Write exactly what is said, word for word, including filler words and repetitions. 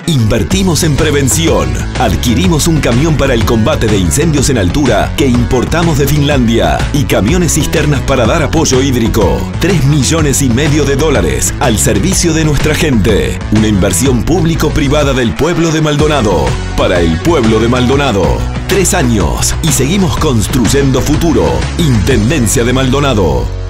Invertimos en prevención. Adquirimos un camión para el combate de incendios en altura que importamos de Finlandia y camiones cisternas para dar apoyo hídrico. Tres millones y medio de dólares al servicio de nuestra gente. Una inversión público-privada del pueblo de Maldonado. Para el pueblo de Maldonado. Tres años y seguimos construyendo futuro. Intendencia de Maldonado.